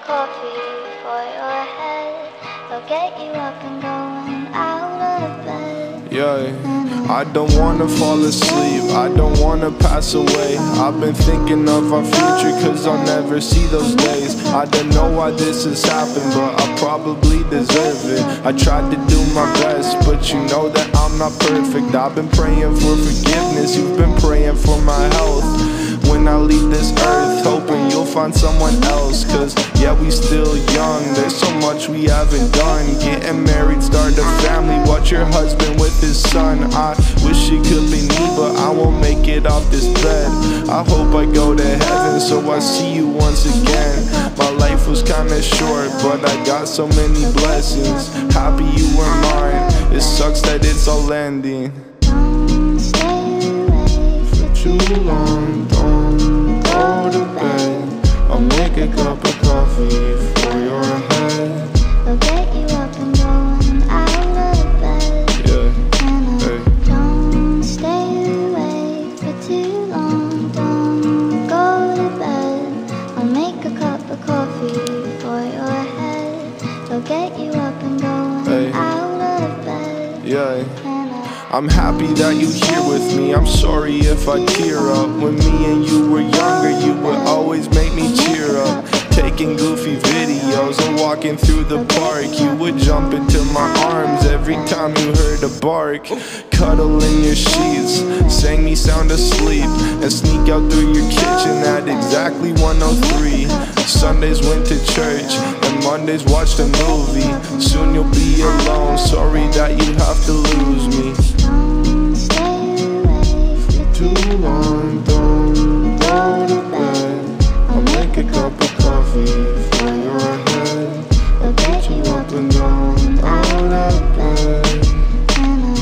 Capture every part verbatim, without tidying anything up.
coffee for your head. They'll get you up and going out of bed. Yeah, I don't wanna fall asleep, I don't wanna pass away. I've been thinking of our future, cause I'll never see those days. I don't know why this has happened, but I probably deserve it. I tried to do my best, but you know that I'm not perfect. I've been praying for forgiveness, you've been praying for my health. When I leave this earth, hoping you'll find someone else. Cause yeah, we still young, there's so much we haven't done. Getting married, start a family, watch your husband with his son. I wish it could be me, but I won't make it off this bed. I hope I go to heaven, so I see you once again. My life was kinda short, but I got so many blessings. Happy you were mine, it sucks that it's all ending. Don't stay away for Too long, don't go to bed. I'll make a cup of coffee for your head. They'll get you up and going out of bed. Yeah, And I hey. don't stay away for too long. Don't go to bed. I'll make a cup of coffee for your head. They'll get you up and going Hey. out of bed. Yeah. And I I'm happy that you here with me, I'm sorry if I tear up. When me and you were younger, you would always make me cheer up. Taking goofy videos and walking through the park, you would jump into my arms every time you heard a bark. Cuddle in your sheets, sang me sound asleep, and sneak out through your kitchen at exactly one oh three. Sundays went to church, and Mondays watched a movie. Soon you'll be alone, sorry that you have to lose me. don't stay away for Too long, don't go to bed. I'll make a cup of coffee for your head. I'll get you up and down, out of bed. And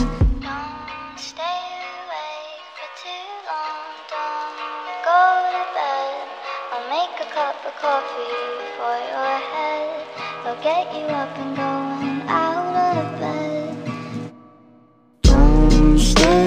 I don't stay away for too long. Don't go to bed. I'll make a cup of coffee for your head. They'll get you up and going out of bed. Don't stay